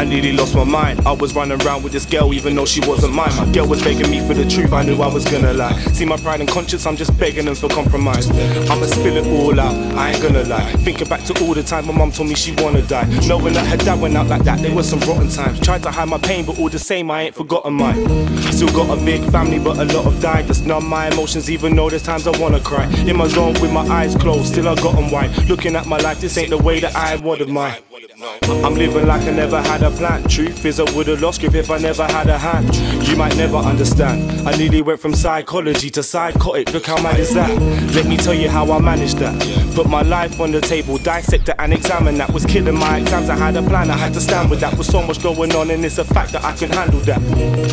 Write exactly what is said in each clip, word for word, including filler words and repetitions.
nearly lost my mind. I was running around with this girl even though she wasn't mine. My girl was begging me for the truth, I knew I was gonna lie. See my pride and conscience, I'm just begging them for compromise. I'ma spill it all out, I ain't gonna lie. Thinking back to all the time my mum told me she wanna die. Knowing that her dad went out like that, there were some rotten times. Tried to hide my pain but all the same I ain't forgotten mine. Still got a big family but a lot have died. That's numb my emotions even though there's times I wanna cry. In my zone with my eyes closed, still I got 'em wide. Looking at my life, this ain't the way that I wanted mine. I'm living like I never had a plan. Truth is I would've lost grip if I never had a hand. You might never understand. I nearly went from psychology to psychotic. Look how mad is that? Let me tell you how I managed that. Put my life on the table, dissect it and examine that. Was killing my exams, I had a plan, I had to stand with that. With so much going on and it's a fact that I can handle that.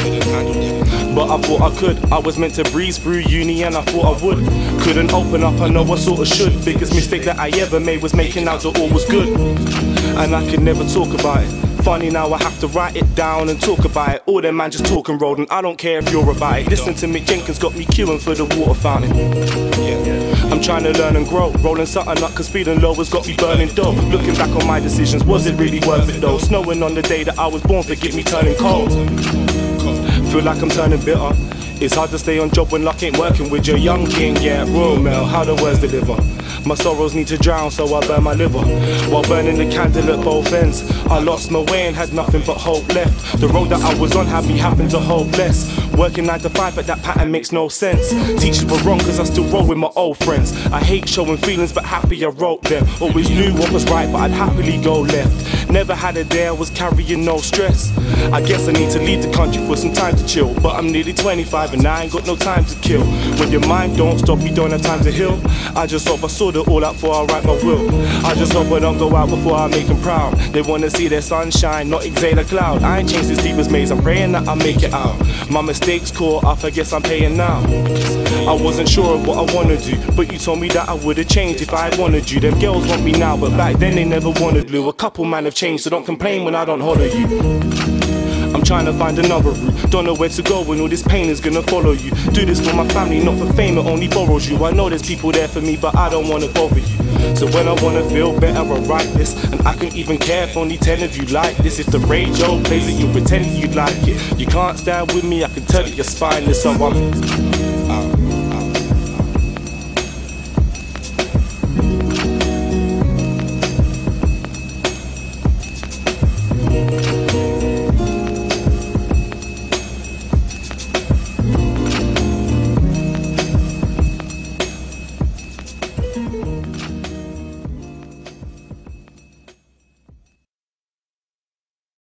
But I thought I could. I was meant to breeze through uni and I thought I would. Couldn't open up, I know I sorta should. Biggest mistake that I ever made was making out that all was good. And I could never talk about it. Funny now I have to write it down and talk about it. All them man just talk and roll, and I don't care if you're about it. Listening to Mick Jenkins got me queuing for the water fountain. I'm trying to learn and grow, rolling something up cause feeling low has got me burning dough. Looking back on my decisions, was it really worth it though? Snowing on the day that I was born, forget me turning cold. Feel like I'm turning bitter. It's hard to stay on job when luck ain't working with your young king, yeah, Royal Mail, how the words deliver. My sorrows need to drown, so I burn my liver. While burning the candle at both ends, I lost my way and had nothing but hope left. The road that I was on had me having to hope less. Working nine to five, but that pattern makes no sense. Teachers were wrong, cause I still roll with my old friends. I hate showing feelings, but happy I wrote them. Always knew what was right, but I'd happily go left. Never had a day I was carrying no stress. I guess I need to leave the country for some time to chill. But I'm nearly twenty-five and I ain't got no time to kill. When your mind don't stop, you don't have time to heal. I just hope I sort it all out before I write my will. I just hope I don't go out before I make them proud. They wanna see their sunshine, not exhale a cloud. I ain't changed this deep as maze, I'm praying that I make it out. My mistakes caught up, I guess I'm paying now. I wasn't sure of what I wanna do, but you told me that I would've changed if I had wanted you. Them girls want me now, but back then they never wanted Lou. A couple man have changed, so don't complain when I don't holler you. I'm trying to find another route, don't know where to go when all this pain is gonna follow you. Do this for my family, not for fame, it only borrows you. I know there's people there for me, but I don't wanna bother you. So when I wanna feel better, I write this. And I couldn't even care if only ten of you like this. If the radio plays it, you pretend you'd like it. You can't stand with me, I can tell that you're spineless, so I'm out.